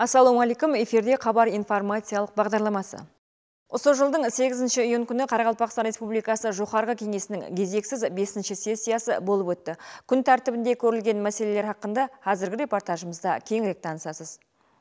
Ассалаумалейкум, эфирде хабар информациялық бағдарламасы. Осы жылдың 8 июнь күні Қарақалпақстан Республикасы Жоғарғы кеңесінің кезексіз 5-ші сессиясы болып өтті. Күн тәртібінде көрілген мәселелер хақында қазіргі репортажымызда кеңірек танысасыз.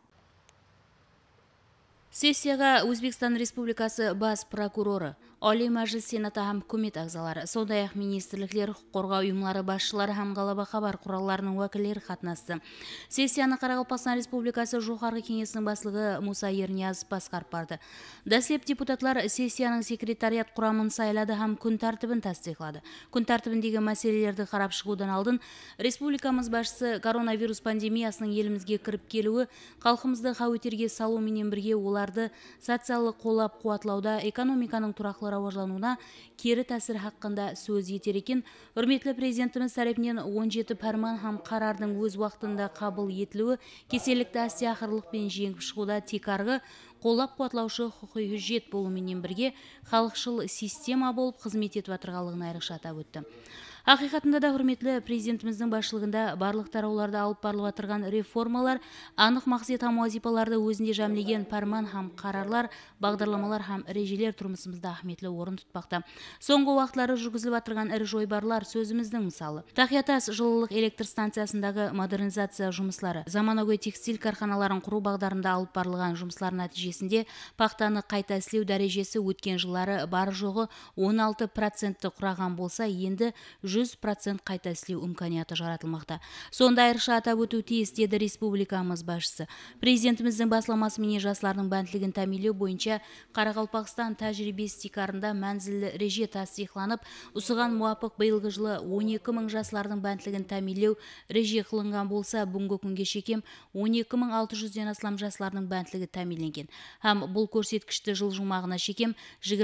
Сессияға Өзбекстан Республикасы бас прокуроры, Олий Мәжіліс Сенаты һәм үкімет ағзалары, сондай-ақ министрліктер, құқық қорғау ұйымдары басшылары һәм ғалaba хабар құралдарының уәкілдері қатынасты. Сессияны Қарақалпақстан Республикасы Жоғарғы кеңесінің басшылығы Муса Ерниязов басқарып барды. Дәслеп депутатлар сессияның секретариат құрамын сайлады һәм күн тәртібін тәстиқлады. Күн тәртібіндегі мәселелерді қарап шығудан алдын республикамыз басшысы коронавирус пандемиясының елімізге кіріп келуі, халқымызды қауітерге салуменен бірге оларды социалық қолап қуатлауда экономиканың тұрақлы рауажлануына кері тәсір хақында сөз етер екен. Үрметлі президентіміз тарапынан 17 фәрман һәм қарардың өз уақытында қабыл етілуі кеселікті әсте ақырлықпен жеңіп шығуда текарғы қолап қуатлаушы құқы жет болуменен бірге халықшыл система болып қызмет етіп отырғандығын айрықша атап өтті. Ақиқатында да үрметлі президентіміздің басшылығында барлық тарауларды алып барылып отырған реформалар, анық мақсат һәм вазифаларды өзінде жәмлеген фәрман һәм қарарлар, бағдарламалар һәм ережелер тұрмысымызда ахметлі орын тұтпақта. Соңғы уақытлары жүргізіліп отырған ірі жойбарлар сөзіміздің мысалы. Тақиятас жылылық электр станциясындағы модернизация жұмыслары, заманауи текстиль карханаларын құру бағдарында алып барылған жұмыслар нәтижесінде пақтаны қайта істеу дәрежесі өткен жылдары бар жоғы 16% құраған болса, енді 100% қайта істеу имканияты жаратылмақта. Сонда айрықша атап өту тиіс, деді республикамыз басшысы. Президентіміздің басылмасымен жастардың бәнтлігін тәмилеу бойынша Қарақалпақстан тәжірибесі текарында мәнзілі реже тасдиқланып, осыған муафық биылғы жылы 12 мың жастардың бәнтлігін тәмилеу реже қылынған болса, бүгінгі күнге шекем 12.600-ден астам жастардың бәнтлігі тәмиленген. Һәм бұл көрсеткішті жыл жұмағына шекем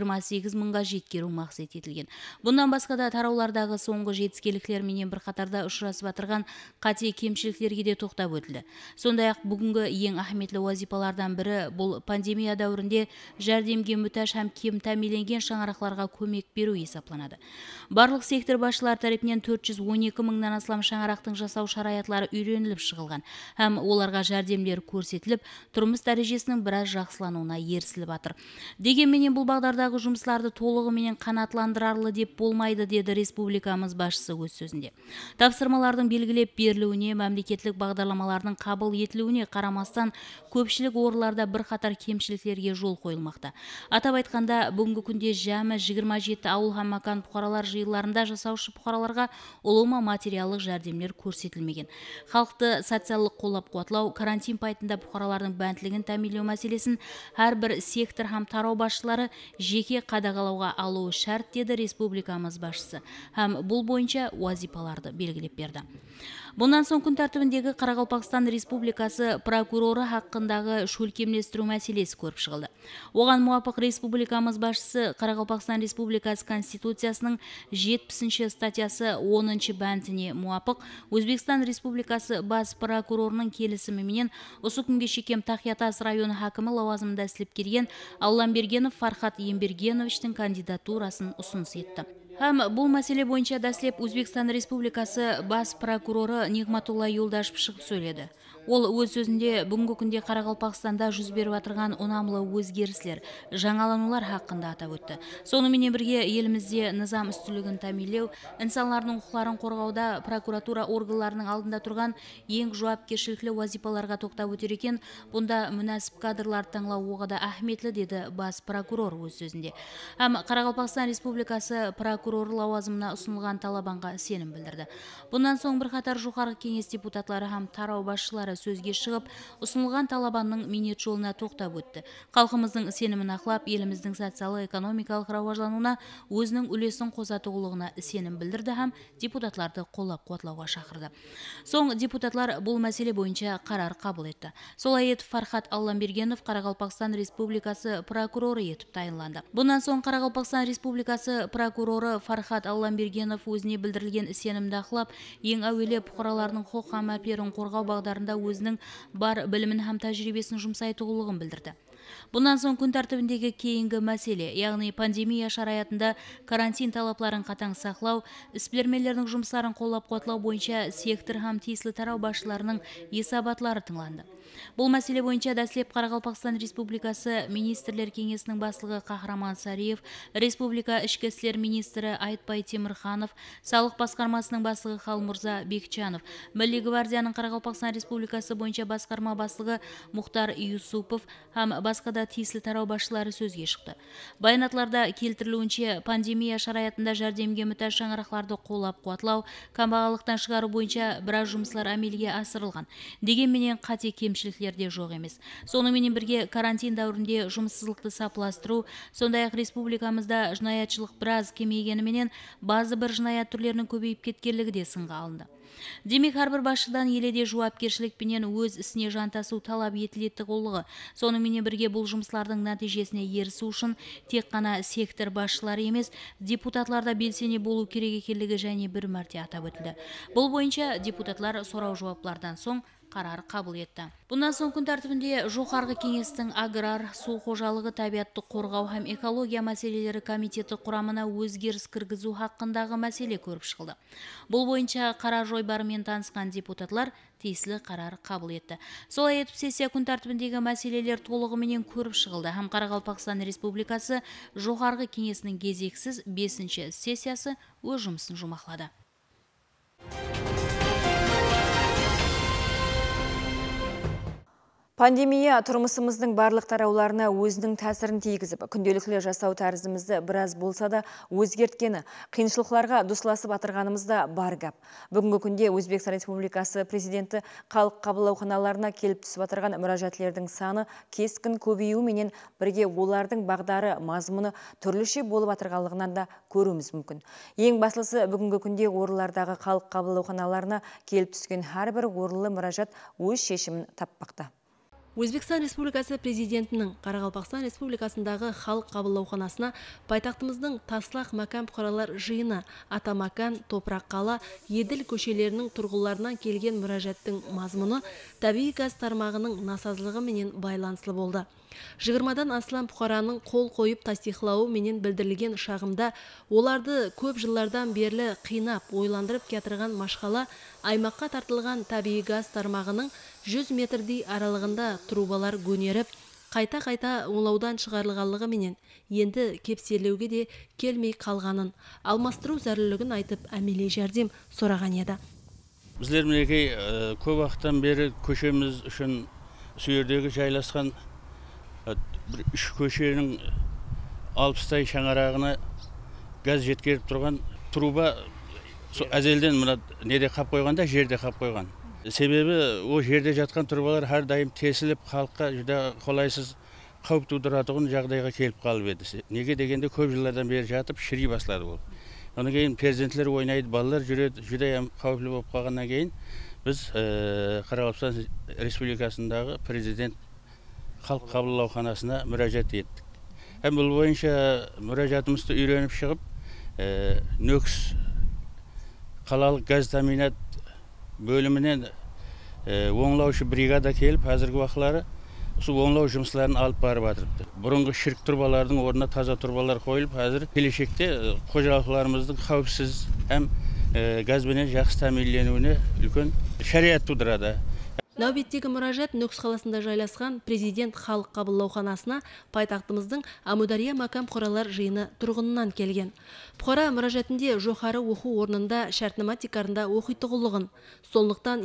28 мыңға жеткеру мақсат етілген. Бұндан басқа да тараулардағы соңғы жетіскеліктерменен бір қатарда ұшырасып отырған қате кемшіліктерге де тоқтап өтілді. Сондай-ақ бүгінгі ең ахметлі вазифалардан бірі бұл пандемия дәуірінде жәрдемге мүтәж һәм кем тәмиленген шаңырақларға көмек беру есептелінеді. Барлық сектор басшылар тарапынан 412 мыңнан астам шаңырақтың жасау шараятлары үйреніліп шығылған һәм оларға жәрдемдер көрсетіліп, тұрмыс дәрежесінің біраз жақсылануына ерсіліп жатыр. Дегенменен бұл бағдардағы жұмысларды толығыменен қанаатландырарлы деп болмайды, деді республикамыз басшысы өз сөзінде. Тапсырмалардың белгілеп берілуіне, мемлекеттік бағдарламалардың қабыл етілуіне қарамастан көпшілік орындарда бір қатар кемшіліктерге жол қойылмақта. Атап айтқанда, бүгінгі күнде жәмі 27 ауыл һәм макан бұқаралар жиыларында жасаушы бұқараларға ұлыма материалдық жәрдемдер көрсетілмеген. Халықты социалдық қолап қуатлау, карантин пайтында бұқаралардың бәнтлігін тәмилеу мәселесін әрбір сектор һәм тарау басшылары жеке қадағалауға алуы шарт, деді республикамыз басшысы. Һәм бұл бойынша вазифаларды белгілеп берді. Бұндан соң күн тәртібіндегі Қарақалпақстан Республикасы прокуроры хақындағы шөлкемлестіру мәселесі көріп шығылды. Оған муафық республикамыз басшысы Қарақалпақстан Республикасы Конституциясының 70-ші статьясы 10-ші бәндіне муафық Өзбекстан Республикасы бас прокурорының келісіміменен осы күнге шекем Тақиятас районы хакімі лауазымында істеп келген Алламбергенов Фархат Ембергеновичтің кандидатурасын ұсыныс етті. Һәм бұл мәселе бойынша дәслеп Өзбекстан Республикасы бас прокуроры Нигматулла Юлдашев шығып сөйледі. Ол өз сөзінде бүгінгі күнде Қарақалпақстанда жүз беріп отырған ұнамлы өзгерістер, жаңаланулар хақында атап өтті. Сонымен бірге елімізде низам үстілігін тәмилеу, инсанлардың құқықтарын қорғауда прокуратура органдарының алдында тұрған ең жауапкершілікті вазифаларға тоқтап өтер екен. Бұнда мүнәсіп кадрлар таңлау оғада ахметлі, деді бас прокурор өз сөзінде. Һәм Қарақалпақстан Республикасы прокурор лауазымына ұсынылған талабанға сенім білдірді. Бұндан соң бір қатар жоғарғы кеңес депутатлары һәм тарау басшылары сөзге шығып, ұсынылған талабанның минет жолына тоқтап өтті. Халқымыздың сенімін ақлап, еліміздің социалық-экономикалық рауажлануына өзінің үлесін қосатығылығына сенім білдірді һәм депутатларды қолап қуатлауға шақырды. Соң депутатлар бұл мәселе бойынша қарар қабыл етті. Солай етіп Фархат Алламбергенов Қарақалпақстан Республикасы прокуроры етіп тағайындалды. Бұнан соң Қарақалпақстан Республикасы прокуроры Фархат Алламбергенов өзіне білдірілген сенімді ақлап, ең әуелі бұқаралардың құқық һәм әріптестерін қорғау бағдарында өзінің бар білімін һәм тәжірибесін жұмсайтығылығын білдірді. Бұнан соң күн тәртібіндегі кейінгі мәселе, яғни пандемия шараятында карантин талапларын қатаң сақлау, іс-бермелердің жұмыстарын қолап қуатлау бойынша сектор һәм тиеслі тарау басшыларының есабатлары тыңланды. Бұл мәселе бойынша дәслеп Қарақалпақстан Республикасы Министрлер кеңесінің басшылығы Қахраман Сариев, Республика ішкі істер министрі Айтбай Темірханов, салық басқармасының басшылығы Халмұрза Бекчанов, Милли гвардияның Қарақалпақстан Республикасы бойынша басқарма басшылығы Мұхтар Юсупов һәм басқа да тиеслі тарау басшылары сөзге шықты. Баянатларда келтірілуінше пандемия шараятында жәрдемге мұқтаж шаңырақтарды қолап қуатлау, қамбағалықтан шығару бойынша біраз жұмыслар әмелге асырылған. Дегенменен қате кемшіліктер де жоқ емес. Сонымен бірге карантин дәуірінде жұмыссыздықты сапыластыру, сондай-ақ республикамызда жинаятшылық біраз кемейгеніменен базы бір жинаят түрлерінің көбейіп кеткенлігі де сынға алынды. Демек, әрбір басшыдан еледе жауапкершілікпенен өз ісіне жантасу талап етілетті қолығы. Сонымен бірге бұл жұмыслардың нәтижесіне ерісу үшін тек қана сектор басшылары емес, депутатларда белсене болу керек екендігі және бір мәрте атап өтілді. Бұл бойынша депутатлар сұрау жауаплардан соң қарар қабыл етті. Бұндан соң күн тәртібінде жоғарғы кеңестің аграр, су қожалығы, табиатты қорғау һәм экология мәселелері комитеті құрамына өзгеріс кіргізу хақындағы мәселе көріп шығылды. Бұл бойынша қара жойбарымен танысқан депутатлар тиеслі қарар қабыл етті. Солай етіп сессия күн тәртібіндегі мәселелер толығыменен көріп шығылды һәм Қарақалпақстан Республикасы жоғарғы кеңесінің кезексіз 5-ші сессиясы өз жұмысын жұмақлады. Пандемия тұрмысымыздың барлық тарауларына өзінің тәсірін тигізіп, күнделікті жасау тәрізімізді біраз болса да өзгерткені, қиыншылықтарға дұсласып атырғанымызда бар гәп. Бүгінгі күнде Өзбекстан Республикасы президенті халық қабылдауханаларына келіп түсіп атырған мүражатлердің саны кескін көбеюі менен бірге олардың бағдары, мазмұны түрліше болып атырғанлығынан да көруіміз мүмкін. Ең басылысы, бүгінгі күнде орылардағы халық қабылдауханаларына келіп түскен әрбір орылы мүражат өз шешімін таппақта. Өзбекстан Республикасы президентінің Қарақалпақстан Республикасындағы халық қабылдауханасына пайтақтымыздың Таслақ Макам Құралар жиыны, Атамакан, Топрақ қала, Еділ көшелерінің тұрғыларынан келген мүражаттың мазмұны табиғи газ тармағының насазлығы менен байланысты болды. 20-дан аслан бұқараның қол қойып тастихлауы менен білдірілген шағымда оларды көп жылдардан берлі қинап, ойландырып кетірген машқала аймаққа тартылған табиғи газ тармағының 100 метрдей аралығында трубалар гөнеріп, қайта-қайта оңлаудан шығарылғанлығы менен енді кепселеуге де келмей қалғанын, алмастыру зәрілігін айтып әмеле жәрдем сұраған еді. Біздер мінекей көп уақыттан бері көшеміз үшін сүйердегі жайласқан үш көшенің 60-тай шаңырағына газ жеткеріп тұрған труба әзелден мына неде қап қойғанда, жерде қап қойған. Себебі о жерде жатқан трубалар әрдайым тесіліп, халыққа жүдә қолайсыз қауіп тудыратығын жағдайға келіп қалып еді. Неге дегенде көп жылдардан бері жатып шіри басылады ол. Онан кейін перзентлер ойнайды, балалар жүреді, жүдә қауіплі болып қалғаннан кейін біз Қарақалпақстан Республикасындағы президент халық қабылдауханасына мүражат еттік. Бұл бойынша мүражатымызды үйреніп шығып, Нөкіс қалалық газ таминат бөлімінен оңлаушы бригада келіп, әзіргі уақытлары сол оңлау жұмысларын алып барып атырыпты. Бұрынғы шірік тұрбалардың орнына таза тұрбалар қойылып, әзір келешекте қожалықларымыздың қауіпсіз әм газбенен жақсы тәминленуіне үлкен шариат тудырады. Нәубеттегі мұражат Нөкіс қаласында жайласқан президент халық қабылдауханасына пайтақтымыздың Амудария Макам Құралар жиыны тұрғынынан келген. Бұқара мұражатінде жоғары оқу орнында шартнама тикарында оқитығылығын. Сондықтан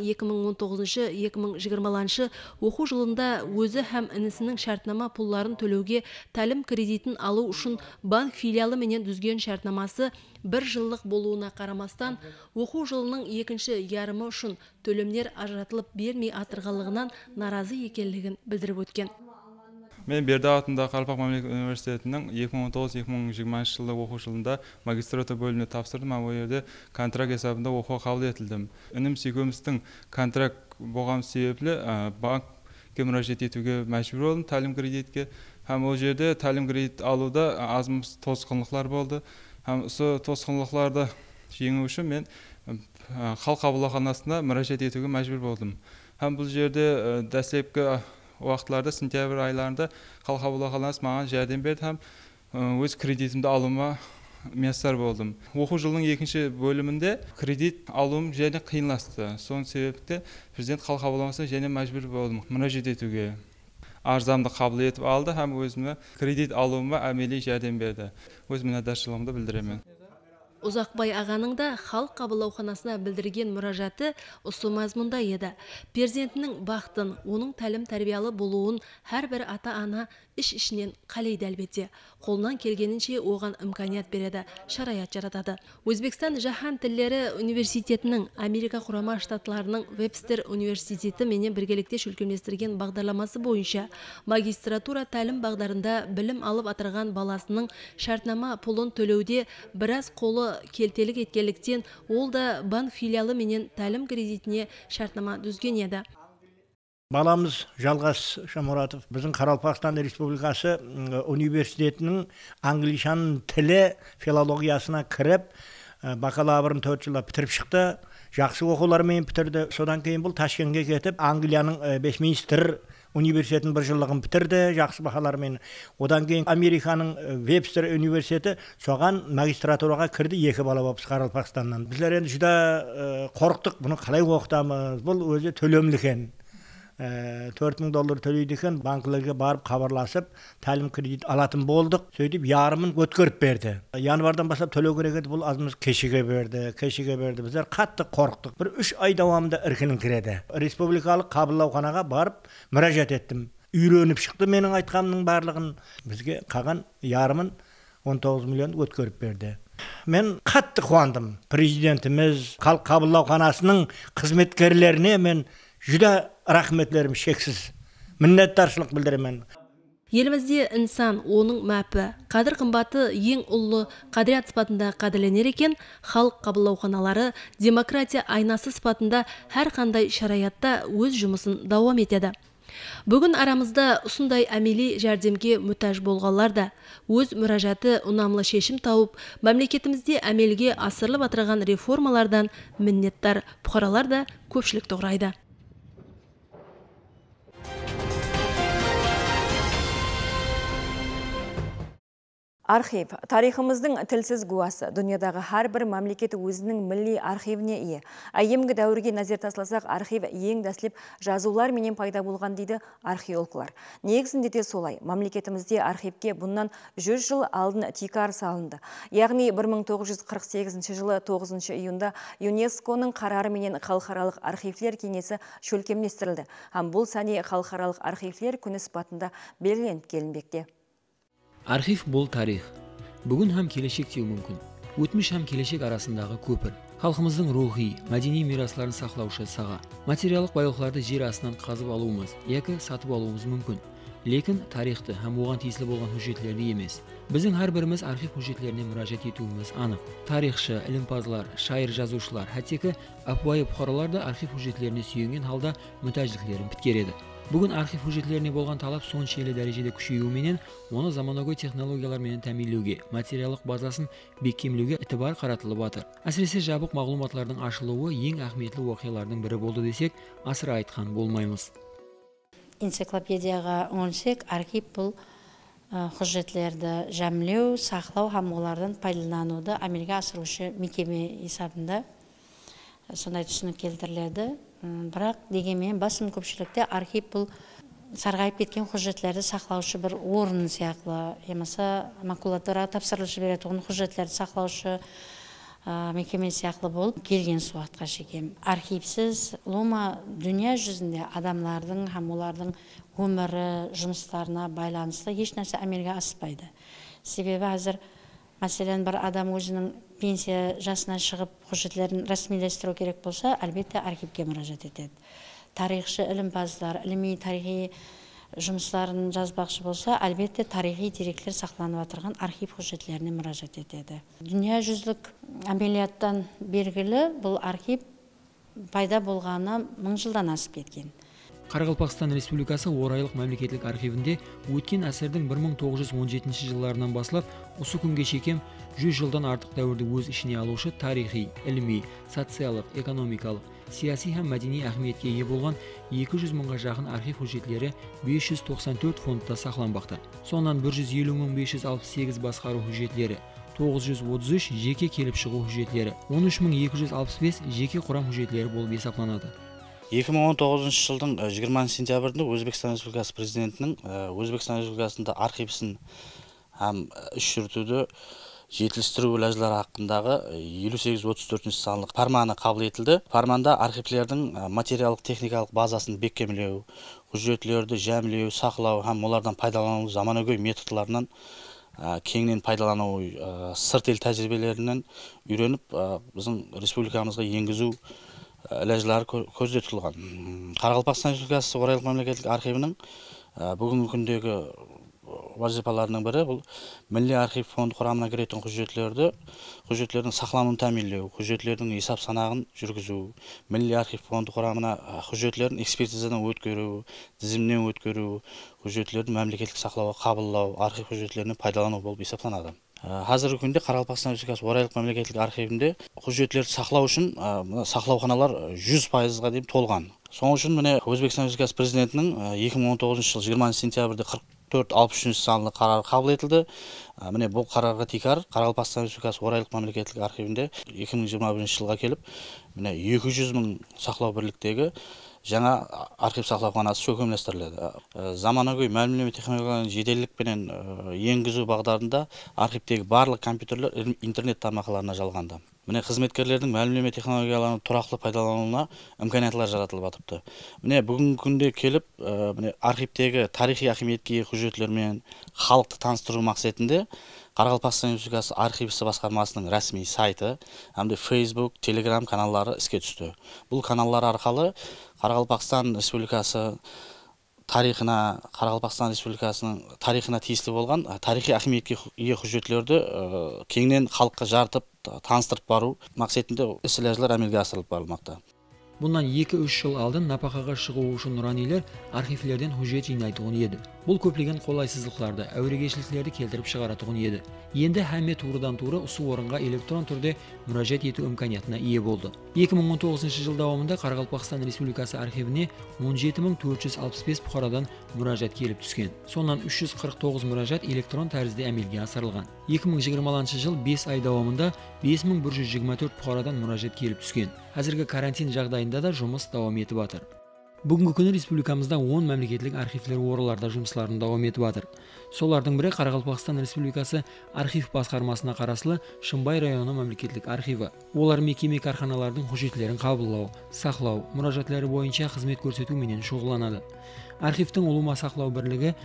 2019-2020 оқу жылында өзі һәм інісінің шартнама пұлларын төлеуге тәлім кредитін алу үшін банк филиалы менен дүзген шартнамасы 1 жылдық болуына қарамастан, оқу жылының екінші ярымы үшін төлемдер ажыратылып бермей атырғалығынан наразы екенлігін білдіріп өткен. Мен Берді атындағы Қарақалпақ мемлекеттік университетінің 2019-2020 жылы оқу жылында магистратура бөліміне тапсырдым, ол жерде контракт есебінде оқуға қабыл етілдім. Інім екеуміздің контракт болған себеплі банкке müracaat етуге мәжбүр болдым, тәлім кредитке. Һәм ол жерде тәлім кредит алуда азымыз тосқынлықтар болды. Һәм осы тосқынлықтарды жеңу үшін мен халық қабылдауханасына müracaat етуге мәжбүр болдым. Һәм бұл жерде дәслепкі уақытларда сентябрь айларында халық ауруханасы маған жәрдем берді һәм өз кредитімді алуыма мияссар болдым. Оқу жылының екінші бөлімінде кредит алуым және қиынласты. Соның себепті президент халық ауруханасына және мәжбүр болдым мұражат етуге. Арзамды қабыл етіп алды һәм өзіме кредит алуыма әмели жәрдем берді. Өз мінәддашылығымды білдіремін. Ұзақбай ағаның да халық қабылдауханасына білдірген мұражаты осы мазмұнда еді. Перзентінің бақытын, оның тәлім тәрбиялы болуын әрбір ата-ана іш-ішінен қалайды әлбетте. Қолынан келгенінше оған имканият береді, шараят жаратады. Өзбекстан Жаһан тілдері университетінің Америка құрама штатларының Вебстер университеті менен біргелікте шөлкемдестірген бағдарламасы бойынша магистратура тәлім бағдарында білім алып атырған баласының шартнама пұлын төлеуде біраз қолы келтелік еткеліктен ол да банк филиалы менен тәлім кредитіне шартнама дүзген еді. Баламыз Жалғас Шамұратов біздің Қарақалпақстан Республикасы университетінің англишан тілі филологиясына кіріп, бакалаврын 4 жылда бітіріп шықты. Жақсы оқулармен бітірді. Содан кейін бұл Ташкентке кетіп, Англияның Вестминстер университетін 1 жылдығын бітірді, жақсы бағалармен. Одан кейін Американың Вебстер университеті соған магистратураға кірді, 2 бала болып Қарақалпақстаннан. Біздер енді жүда қорықтық, бұны қалай оқытамыз? Бұл өзі төлемлі екен. $4,000 төлейді екен, банкілерге барып хабарласып, тәлім кредит алатын болдық. Сөйтіп, ярымын өткөріп берді. Январдан бастап төлеу керек еді, бұл азымыз кешіге берді. Біздер қатты қорықтық. Bir 3 ай давамында іркінің кіреді. Республикалық қабылдауханаға барып, мұражат еттім. Үйреніп шықты менің айтқанымның барлығын. Бізге қалған ярымын 19 миллион өткөріп берді. Мен қатты қуандым. Президентіміз, халық қабылдауханасының қызметкерлеріне мен жүда рахметлерім шексіз. Міннеттаршылық білдіремін. Елімізде инсан, оның мәпі, қадір қымбаты ең ұлы қадірият сипатында қадірленер екен, халық қабылдауханалары демократия айнасы сипатында әр қандай шараятта өз жұмысын дауам етеді. Бүгін арамызда ұсындай әмели жәрдемге мұқтаж болғанлар да өз мұражаты ұнамлы шешім тауып, мемлекетімізде әмелге асырылып атырған реформалардан міннеттар бұқаралар да көпшілік тоғрайды. Архив – тарихымыздың тілсіз гуасы. Дүниядағы har бір мемлекеті өзінің милли архивіне ие. Әйемгі дәуірге назар тасласақ, архив ең дәслеп жазулар менен пайда болған дейді археологлар. Негізінде де солай. Мемлекетімізде архивке бұннан 100 жыл алдын тикар салынды. Яғни 1948 жылы 9 июнда ЮНЕСКОның қарары менен халықаралық архивлер кеңесі шөлкемдестірілді. Бұл сәне халықаралық архивлер күні сипатында белгіленіп келінбекте. Архив бұл тарих. Бүгін һәм келешек деу мүмкін. Өтміш һәм келешек арасындағы көпір. Халқымыздың рухи, мәдени мирасларын сақлаушы саға. Материалдық байлықтарды жер астынан қазып алуымыз, яки сатып алуымыз мүмкін. Лекін тарихты һәм оған тиесілі болған хужетлерді емес. Біздің әрбіріміз архив хужеттеріне мұражат етуіміз анық. Тарихшы, ілімпазлар, шайыр жазушылар, хәттекі апуайы бұқаралар да архив хужетлеріне сүйенген халда мүтәждіклерін біткереді. Бүгін архив хужетлеріне болған талап соншелі дәрежеде күшеюіменен, оны заманауи технологиялар менен тәминлеуге, материалдық базасын бекемлеуге итибар қаратылып атыр. Әсіресе жабық мағлуматлардың ашылуы ең ахметлі оқиғалардың бірі болды десек, асыра айтқан болмаймыз. Энциклопедияға өңсек, архив бұл хужетлерді жәмлеу, сақлау һәм олардан пайдалануды әмелге асырушы мекеме есабында сондай түсінік келтіріледі. Бірақ дегенмен басым көпшілікте архив бұл сарғайып кеткен хужетлерді сақлаушы бір орын сияқты, емаса макулатураға тапсырылышы береді, оны хужетлерді сақлаушы мекеме сияқты болып келген суатқа шекем. Архивсіз лома дүния жүзінде адамлардың һәм олардың өмірі, жұмыстарына байланысты еш нәрсе әмелге аспайды. Себебі әзір мәселен бір адам өзінің пенсия жасына шығып хужетлерін рәсмилестіру керек болса, әлбетте архивке мұражат етеді. Тарихшы, ілімпаздар, іліми тарихи жұмыстарын жазбақшы болса, әлбетте тарихи деректер сақланып отырған архив хужетлеріне мұражат етеді. Дүния жүзлік әмелияттан белгілі бұл архив пайда болғаны 1000 жылдан асып кеткен. Қарақалпақстан Республикасы орайлық мемлекеттік архивінде өткен әсірдің 1917 жылдарынан басылап, осы күнге шекем 100 жылдан артық дәуірді өз ішіне алушы тарихи, ілми, социялық, экономикалық саяси һәм мәдени әһмиятке ие болған 200 мыңға жақын архив хужетлері 594 фондта сақланбақта. Сонан 150.568 басқару хужетлері, 933 жеке келіп шығу хужетлері, 13.265 жеке құрам хужетлері болып есептеледі. 2019 жылдың 20 сентябрінде Өзбекстан Республикасы президентінің Өзбекстан Республикасында архив ісін һәм іс жүргізуді жетілдіру мәселелері хақындағы 5834 санлы фарманы қабыл етілді. Фарманда архивлердің материалдық техникалық базасын бекемлеу, құжаттарды жәмлеу, сақлау һәм олардан пайдалану заманауи методтарынан кеңінен пайдалану сырт ел тәжірибелерінен үйреніп, біздің республикамызға енгізу ләжілері көздетілген. Қарақалпақстан Республикасы орайлық мемлекеттік архивінің бүгінгі күндегі вазифаларының бірі бұл милли архив фонд құрамына кіретін құжаттардың сақлануын тәмінлеу, құжаттардың есап санағын жүргізу, милли архив фонд құрамына құжаттардың экспертизадан өткеру, тізімнен өткеру, құжаттардың мемлекеттік сақлауға қабылдау, архив құжаттарını пайдалану болып есептеледі. Қазіргі күнде Қарақалпақстан Республикасы орайлық мемлекеттік архивінде құжаттарды сақлау үшін сақлауханалар 100%-ға дейін толған. Соның үшін міне Өзбекстан Республикасы президентінің 2019 жыл 20 сентябрьде 44-63 санлы қарар қабыл етілді. Міне бұл қарарға тикар Қарақалпақстан Республикасы орайлық мемлекеттік архивінде 2021 жылға келіп, міне 200 мың сақлау бірліктегі жаңа архив сақлауханасы көкемлестіріледі. Заманауи мәлімдеме технологияларын жеделдікпенен енгізу бағдарында архивтегі барлық компьютерлер интернет тармақларына жалғанды. Міне қызметкерлердің мәлімдеме технологияларын тұрақты пайдалануына имканиятлар жаратылып жатыпты. Міне бүгінгі күнде келіп, міне архивтегі тарихи ахметке ие құжаттармен халықты таныстыру мақсатында Қарақалпақстан Республикасы архив ісі басқармасының рәсми сайты, әмде Facebook, Telegram каналдары іске түсті. Бұл каналдар арқылы Қарақалпақстан Республикасы тарихына, Қарақалпақстан Республикасының тарихына тиісті болған тарихи ахметке ие құжаттарды кеңінен халыққа жарытып, таныстырып бару мақсатында іс-шаралар әмелге асырылып барылмақта. Bundan 2-3 жыл алдын напақаға шығу үшін нұранилер архивлерден хужет жинайтығын еді. Бұл көплеген қолайсыздықтарды, әурегешіліктерді келтіріп шығаратығын еді. Енді һәмме турыдан туры ұсы орынға электрон түрде мұражат ету имканиятына ие болды. 2019 жыл давамында Қарақалпақстан Республикасы архивіне 17465 бұқарадан мұражат келіп түскен. Сонан 349 мұражат электрон тәрізде әмелге асырылған. 2020 жыл 5 ай давамында 5124 бұқарадан мұражат келіп түскен. Әзіргі карантин жағдайында да жұмыс давам етіп жатыр. Бүгінгі күні республикамызда 10 мемлекеттік архивлер ораларда жұмысларын давам етіп жатыр. Солардың бірі Қарақалпақстан Республикасы архив басқармасына қарасылы Шымбай районы мемлекеттік архиві. Олар мекеме карханалардың құжаттарын қабылдау, сақлау, мұражатлары бойынша қызмет көрсету менен шұғылданады. Архивтің ұлыма сақлау бірлігі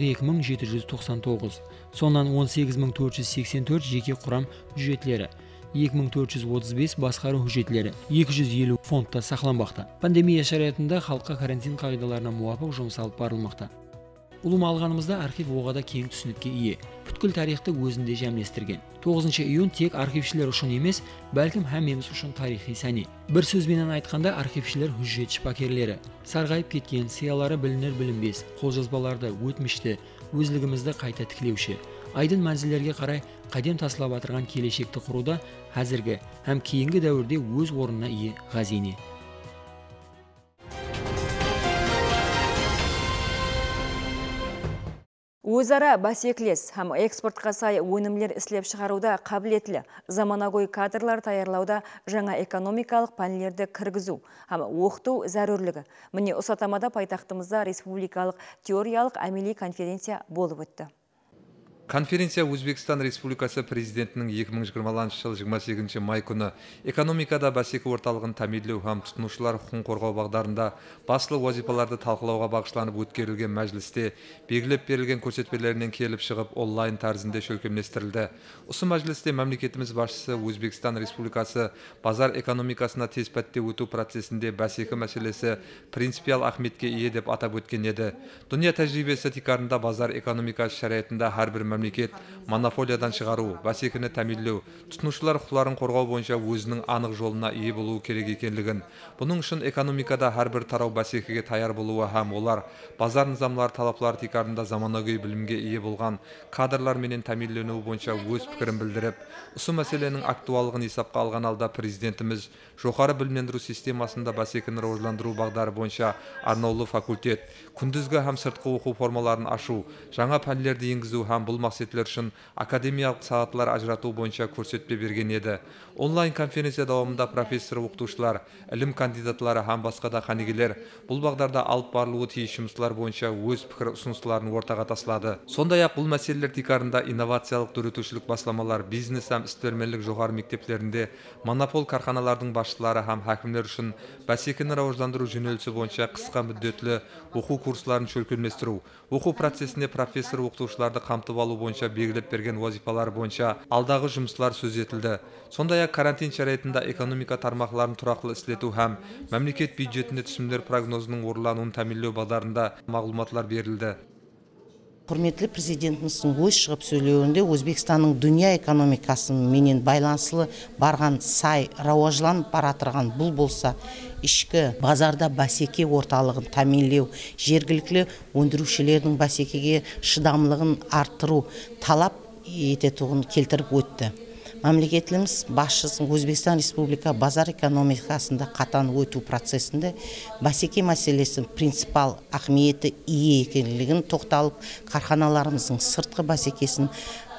42799, сонан 18484 жеке құрам хужетлері, 2435 басқару хужетлері, 250 фондта сақланбақта. Пандемия шариатында халыққа карантин қағидаларына муафық жұмсалып барылмақта. Ұлыма алғанымызда архив оғада кең түсінікке ие. Бүткіл тарихты өзінде жәмлестірген. 9 июнь тек архившілер үшін емес, бәлкім һәммеміз үшін тарихи сәне. Бір сөзбенен айтқанда архившілер хужет шпакерлері. Сарғайып кеткен, сиялары білінер білінбес, қолжазбаларды, өтмішті, өзлігімізді қайта тікілеуші. Айдын мәнзілерге қарай қадем тасылап атырған келешекті құруда әзіргі һәм кейінгі дәуірде өз орнына ие ғазине. Өзара бәсекелес һәм экспортқа сай өнімлер іслеп шығаруда қабілетлі заманауи кадрлар даярлауда жаңа экономикалық пәнлерді кіргізу һәм оқыту зәрурлігі. Міне ұсатамада пайтақтымызда республикалық теориялық әмели конференция болып өтті. Конференция Өзбекстан Республикасы президентінің 2020 жыл 28 май күні экономикада бәсеке орталығын тәмінлеу һәм тұтынушылар құқығын қорғау бағдарында басты вазифаларды талқылауға бағышланып өткерілген мәжілісте белгілеп берілген көрсетпелерінен келіп шығып онлайн тәрізінде шөлкемлестірілді. Осы мәжілісте мемлекетіміз басшысы Өзбекстан Республикасы базар экономикасына тез пәтте өту процесінде бәсеке мәселесі принципиал ахметке ие деп атап өткен еді. Дүния тәжірибесі тикарында базар экономикасы шариатында әрбір мемлекет монополиядан шығару, бәсекені тәмелдеу, тұтынушылар құқықтарын қорғау бойынша өзінің анық жолына ие болуы керек екенлігін, бұның үшін экономикада әрбір тарау бәсекеге таяр болуы һәм олар базар низамлары талаплары тикарында заманауи білімге ие болған кадрлар менен тәмелденуі бойынша өз пікірін білдіріп, осы мәселенің актуалығын есапқа алған алда президентіміз жоғары білімдендіру системасында бәсекені рожландыру бағдары бойынша арнаулы факультет, күндізгі һәм сыртқы оқу формаларын ашу, жаңа пәндерді енгізу һәм бұл мақсатлар үшін академиялық сағатлар ажырату бойынша көрсетпе берген еді. Онлайн конференция давамында профессор оқытушылар, ілім кандидатлары һәм басқа да қанегелер бұл бағдарда алып барылуы тиіс жұмыстар бойынша өз пікір ұсыныстарын ортаға тастады. Сондай-ақ бұл мәселелер тикарында инновациялық дөретушілік басламалар, бизнес һәм істермелік жоғары мектептерінде монопол карханалардың басшылары һәм хакимлер үшін бәсекені рауаждандыру жөнелісі бойынша қысқа мүддетлі оқу курсларын шөлкелместіру, оқу процесінде профессор оқытушыларды қамтып алу бойынша белгілеп берген вазифалар бойынша алдағы жұмыстар сөз етілді. Сондай-ақ карантин шарайтында экономика тармақларын тұрақлы істету һәм мемлекет бюджетінде түсімдер прогнозының орындалуын тәмінлеу бағдарында мағлұматлар берілді. Құрметті президентіміздің өз шығып сөйлеуінде Өзбекстанның дүния экономикасы менен байланысылы барған сай рауажланып баратырған бұл болса, ішкі базарда бәсеке орталығын тәмінлеу, жергілікті өндірушілердің бәсекеге шыдамлығын арттыру талап ететұғын келтіріп өтті. Мемлекетіміз басшысының Өзбекстан Республика базар экономикасында қатан өту процесінде бәсеке мәселесі принципал ахмиеті ие екенлігін тоқталып, карханаларымыздың сыртқы бәсекесін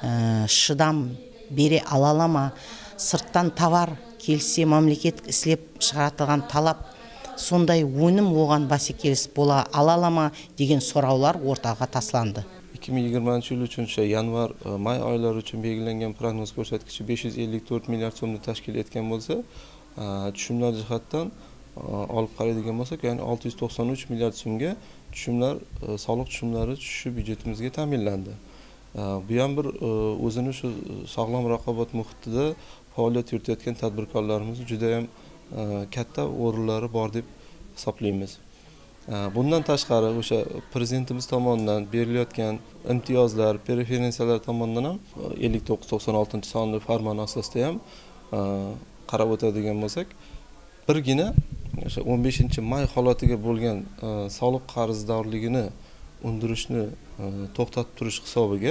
шыдам бере алалама, сырттан товар келсе мемлекет іслеп шығаратылған талап, сондай өнім оған бәсекелес бола алалама деген сұраулар ортаға тасланды. 2020 yıl üçün yanvar, may ayları üçün belgilenген prognoz ko'rsatkichi 554 milliard so'mni tashkil etgan bo'lsa, tushumlar jihatdan olib qaraydigan bo'lsak, ya'ni 693 milliard so'mga tushumlar, soliq tushumlari tushishi byudjetimizga ta'minlandi. Bu ham bir o'zini shu sog'lom raqobat muhitida faoliyat yuritayotgan tadbirkorlarimiz juda ham katta o'rinlari bor deb hisoblaymiz. Bundan tashqari o'sha prezidentimiz tomonidan berilayotgan imtiyozlar, preferensiyalar tomonidan ham 59-96 sonli farmon asosida ham qarab o'tadigan bo'lsak, birgina o'sha 15-may holatiga bo'lgan soliq qarzdorligini undirishni to'xtatib turish hisobiga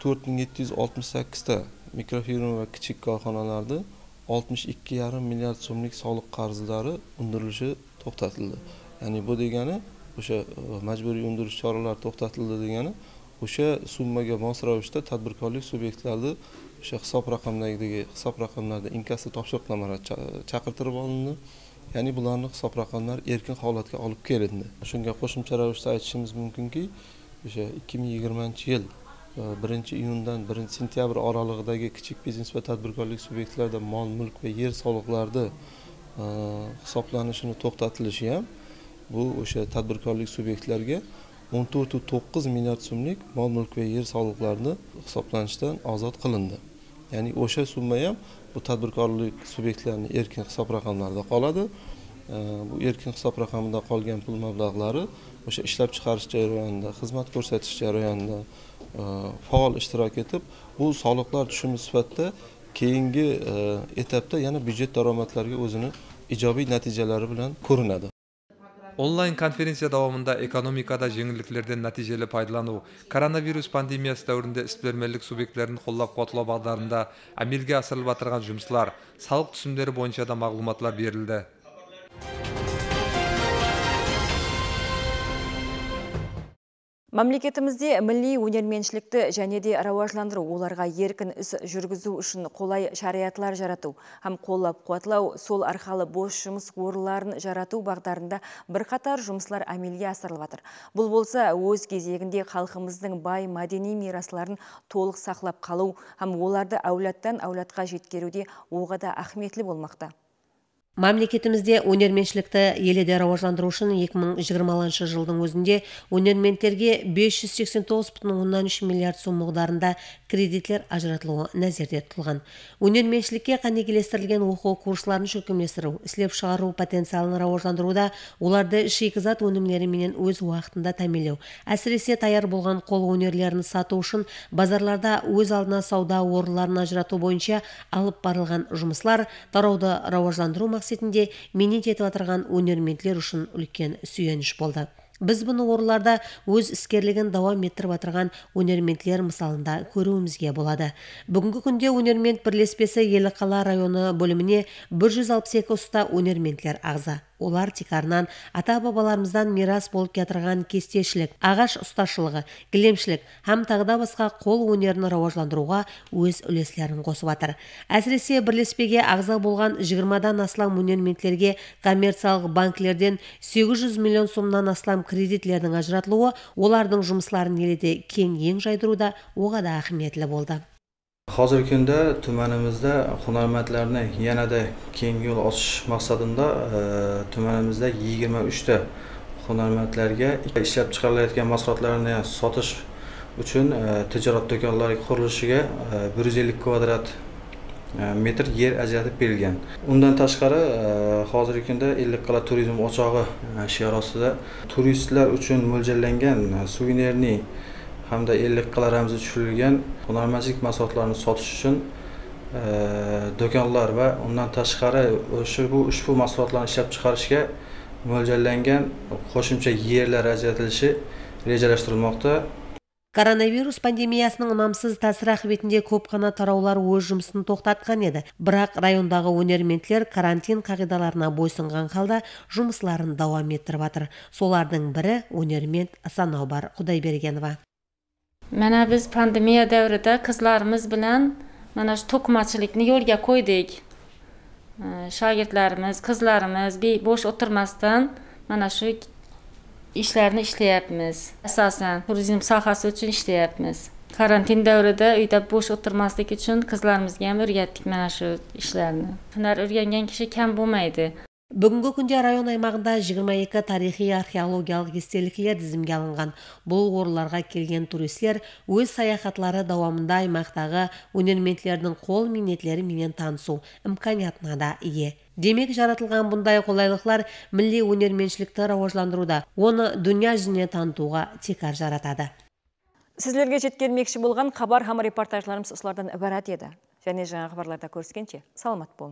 4768 ta mikrofirma va kichik korxonalarda 62,5 milliard so'mlik soliq qarzlari undirilishi to'xtatildi. Yani bu degani o'sha majburiy undirish choralari to'xtatildi degani o'sha summaga mos ravishda tadbirkorlik subyektlarida o'sha hisob raqamlarda inkassi topshiriqnomalar chaqirtirib olindi. Ya'ni bularning hisob raqamlari erkin holatga olib kelindi. Shunga qo'shimcha ravishda aytishimiz mumkinki, o'sha 2020-yil 1-iyundan 1-sentyabr oralig'idagi kichik biznes va tadbirkorlik subyektlarida mol, mulk va yer soliqlarida hisoblanishini to'xtatilishi ham bu o'sha tadbirkorlik subyektlariga 14,9 milliard so'mlik mol mulk va yer soliqlarini hisoblanishdan ozod qilindi. Ya'ni o'sha summa ham bu tadbirkorlik subyektlarining erkin hisob raqamlarida qoladi. Bu erkin hisob raqamida qolgan pul mablag'lari o'sha ishlab chiqarish jarayonida, xizmat ko'rsatish jarayonida faol ishtirok etib, bu soliqlar tushumi sifatida keyingi etapda yana byudjet daromadlariga o'zini ijobiy natijalari bilan ko'rinadi. Онлайн конференция davomында экономикада жеңілдіктерден нәтижелі пайдалану, коронавирус пандемиясы дәуірінде ісперлемелік субъекттерін қолдап қуатлау бағдарында әмелге асырылып жатырған жұмыстар, салық түсімдері бойынша да мағлұматлар берілді. Мемлекетімізде милли өнерменшілікті және де рауажландыру, оларға еркін іс жүргізу үшін қолай шариатлар жарату, һәм қоллап қуатлау, сол арқалы бос жұмыс орынларын жарату бағдарында бірқатар жұмыслар әмелге асырылып жатыр. Бұл болса, өз кезегінде халқымыздың бай мәдени мирасларын толық сақлап қалу, һәм оларды әулеттен әулетқа жеткеруде оғада ахметлі болмақта. Мамлекетімізде өнерменшілікті еледе рауажландыру үшін 2020 жылдың өзінде өнермендерге 589,3 миллиард сом мағдарында кредитлер ажыратылуы нәзерде тұтылған. Өнерменшілікке қанегелестірілген оқу курсларын шөкімлестіру, іслеп шығару потенциалын рауажландыруда оларды шикізат өнімдері менен өз уақытында тәмелеу, әсіресе таяр болған қол өнерлерін сату үшін базарларда өз алдына сауда орынларын ажырату бойынша алып барылған жұмыслар тарауды рауажландыру мақсатында менен етіп атырған өнерменділер үшін үлкен сүйеніш болды. Біз бұны орынларда өз іскерлігін давам еттіріп атырған өнерменділер мысалында көруімізге болады. Бүгінгі күнде өнермend бірлеспесі Елі қала районы бөліміне 162 ұста өнерменділер ағза. Олар текарынан ата-бабаларымыздан мирас болып кетірген кестешілік, ағаш ұсташылығы, кілемшілік, һәм тағда басқа қол өнерін рауажландыруға өз үлеслерін қосып атыр. Әсіресе бірлеспеге ағза болған 20-дан аслам өнерменділерге коммерциялық банкілерден 800 миллион сомнан аслам кредитлердің ажыратылуы олардың жұмысларын елде кең ең жайдыруда оғада ахметлі болды. Hozirgi kunda tumanimizda hunarmandlarni yanada keng yo'l ochish maqsadida tumanimizda 23 ta hunarmandlarga ishlab chiqarilayotgan mahsulotlarni sotish uchun tijorat do'konlari qurilishiga 150 kvadrat metr yer ajratib berilgan. Undan tashqari hozirgi kunda Ellikqal'a turizm o'chog'i shiorasida turistlar uchun mo'ljallangan suvenirning hamda Ellikqal'a ramzi tushirilgan hunarmandchilik mahsulotlarini sotish uchun do'konlar va undan tashqari ushbu mahsulotlarni ishlab chiqarishga mo'ljallangan qo'shimcha yerlar ajratilishi rejalashtirilmoqda. Коронавирус пандемиясының ұнамсыз тәсір ақыбетінде көп қана тараулар өз жұмысын тоқтатқан еді. Бірақ райондағы өнерменділер карантин қағидаларына бойсынған қалда жұмысларын давам еттіріп атыр. Солардың бірі өнермend Санаубар Құдайбергенова. Mana biz pandemiya davrida qizlarimiz bilan mana shu to'qimachilikni yo'lga qo'ydik. Shogirdlarimiz, qizlarimiz bo'sh o'tirmasdan mana shu ishlarni ishlayapmiz. Asosan turizm sohasi uchun ishlayapmiz. Karantin davrida uyda bo'sh o'tirmaslik uchun qizlarimizga ham o'rgatdik mana shu ishlarni. Hunar o'rgangan kishi kam bo'lmaydi. Бүгінгі күнде район аймағында 22 тарихи археологиялық естеліктер тізімге алынған. Бұл орынларға келген туристер өз саяхатлары дауамында аймақтағы өнерменділердің қол минетлері менен танысу имканиятына да ие. Демек жаратылған бұндай қолайлықлар милли өнерменшілікті рауажландыруда, оны дүния жүзіне танытуға текар жаратады. Сіздерге жеткермекші болған хабар хам репортажларымыз осылардан ібарат еді. Және жаңа хабарларда көріскенше саламат болың.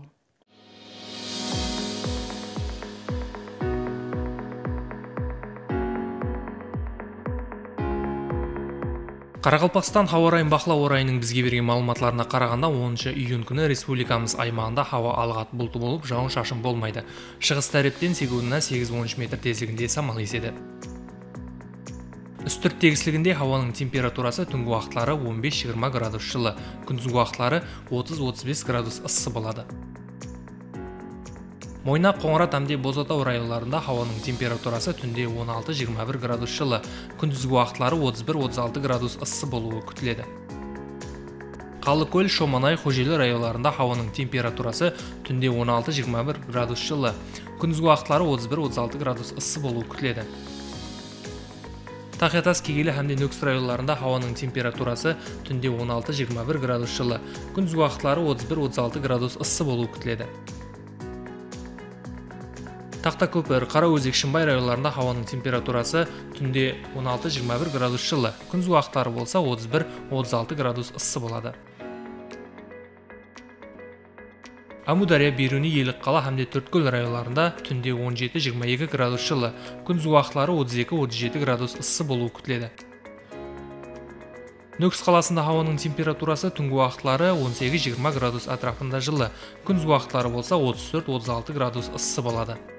Қарақалпақстан хауа райын бақылау орайының бізге берген малыматларына қарағанда 10 июнь күні республикамыз аймағында хауа алғат бұлты болып, жауын шашын болмайды. Шығыс тәрептен секундына 8-13 метр тезлігінде самал еседі. Үстірт тегіслігінде хауаның температурасы түнгі уақытлары 15-20 градус жылы, күндізгі уақытлары 30-35 градус ыссы болады. Мойнақ, Қоңырат, Әмде, Бозатау районларында хауаның температурасы түнде 16-21 градус жылы, күндізгі уақытлары 31-36 градус ыссы болуы күтіледі. Қалыкөл, Шоманай, Қожелі районларында хауаның температурасы түнде 16-21 градус жылы, күндізгі уақытлары 31-36 градус ыссы болуы күтіледі. Тақиятас, Кегелі һәмде Нөкіс районларында хауаның температурасы түнде 16-21 градус жылы, күндізгі уақытлары 31-36 градус ыссы болуы күтіледі. Тақтакөпір, Қараөзек, Шымбай районларында хауаның температурасы түнде 16-21 градус жылы, күндізгі уақыттары болса 31-36 градус ыссы болады. Амудария, Беруни, Елікқала һәмде Төрткөл районларында түнде 17-22 градус жылы, күндізгі уақыттары 32-37 градус ыссы болуы күтіледі. Нөкіс қаласында хауаның температурасы түнгі уақытлары 18-20 градус атрафында жылы, күндізгі уақытлары болса 34-36 градус ыссы болады.